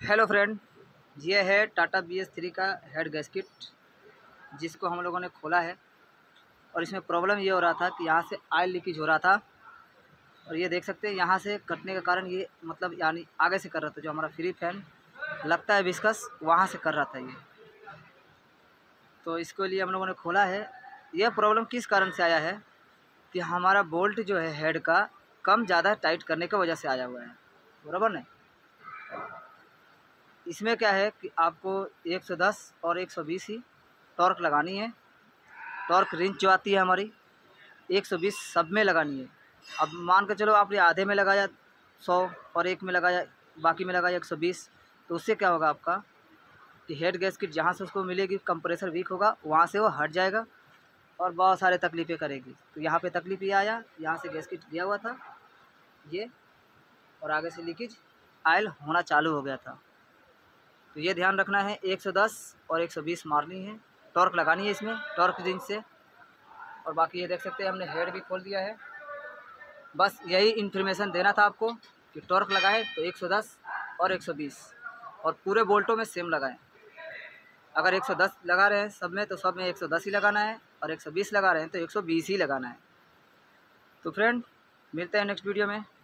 Hello friend, ये है Tata BS3 का हेड गैस्केट जिसको हम लोगों ने खोला है। और इसमें प्रॉब्लम ये हो रहा था कि यहाँ से ऑयल लीकेज हो रहा था। और ये देख सकते हैं यहाँ से कटने के कारण ये मतलब यानी आगे से कर रहा था, जो हमारा फ्री फैन लगता है विस्कस, वहाँ से कर रहा था ये। तो इसके लिए हम लोगों ने खोला है। यह प्रॉब्लम किस कारण से आया है कि हमारा बोल्ट जो है हेड का कम ज़्यादा टाइट करने की वजह से आया हुआ है, बराबर नहीं। इसमें क्या है कि आपको 110 और 120 ही टॉर्क लगानी है। टॉर्क रिंच जो आती है हमारी 120 सब में लगानी है। अब मान के चलो आपने आधे में लगाया 100 और एक में लगाया, बाकी में लगाया 120, तो उससे क्या होगा आपका कि हेड गैस्केट जहाँ से उसको मिलेगी कंप्रेसर वीक होगा, वहाँ से वो हट जाएगा और बहुत सारे तकलीफ़ें करेगी। तो यहाँ पे तकलीफ ये आया, यहाँ से गैस्केट गया हुआ था ये, और आगे से लीकेज ऑयल होना चालू हो गया था। तो ये ध्यान रखना है, 110 और 120 मारनी है, टॉर्क लगानी है इसमें, टॉर्क रिंच से। और बाकी ये देख सकते हैं हमने हेड भी खोल दिया है। बस यही इन्फॉर्मेशन देना था आपको कि टॉर्क लगाएं तो 110 और 120, और पूरे बोल्टों में सेम लगाएं। अगर 110 लगा रहे हैं सब में तो सब में 110 ही लगाना है, और 120 लगा रहे हैं तो 120 ही लगाना है। तो फ्रेंड, मिलते हैं नेक्स्ट वीडियो में।